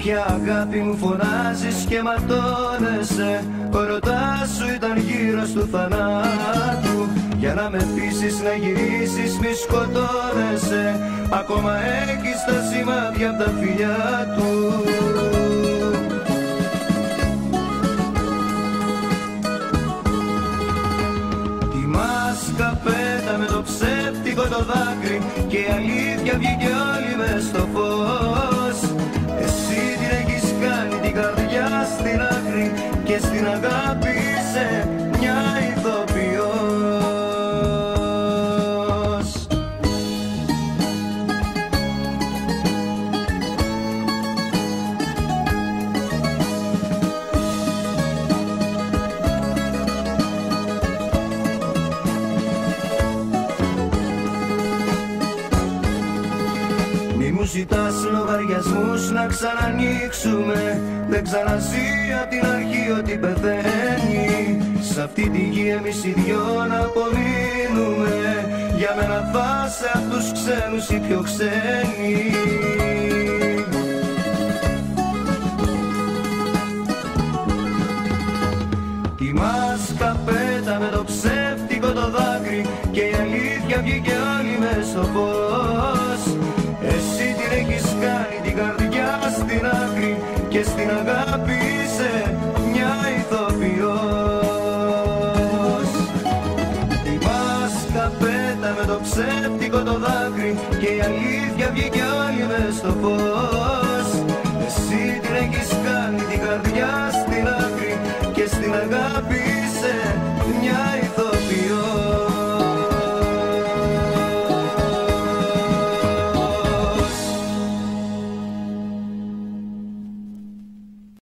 Ποια αγάπη μου φωνάζεις και ματώνεσαι. Ο ερωτάς σου ήταν γύρω του θανάτου. Για να με πείσεις να γυρίσεις μη σκοτώνεσαι. Ακόμα έχεις τα σημάδια απ' τα φιλιά του. Τη μάσκα πέτα με το ψεύτικο το δάκρυ και η αλήθεια βγήκε όλη μες στο φως. Εσύ την έχεις κάνει την καρδιά στην άκρη και στην αγάπη είσαι μια ηθοποιός. Μη μου ζητάς λογαριασμούς να ξανανοίξουμε. Δεν ξαναζεί απ' την αρχή ότι πεθαίνει. Σ' αυτή τη γη εμείς οι δυο να απομείνουμε. Για μένα θα σε απ' τους ξένους οι πιο ξένοι. Τη μάσκα πέτα με το ψεύτικο το δάκρυ και η αλήθεια βγήκε όλη μες στο φως. Εσύ την έχεις κάνει την καρδιά στην άκρη και στην αγάπη είσαι μια ηθοποιός. Τη μάσκα πέτα με το ψεύτικο το δάκρυ και η αλήθεια βγήκε όλη μες στο φως. Εσύ την έχεις κάνει την καρδιά στην άκρη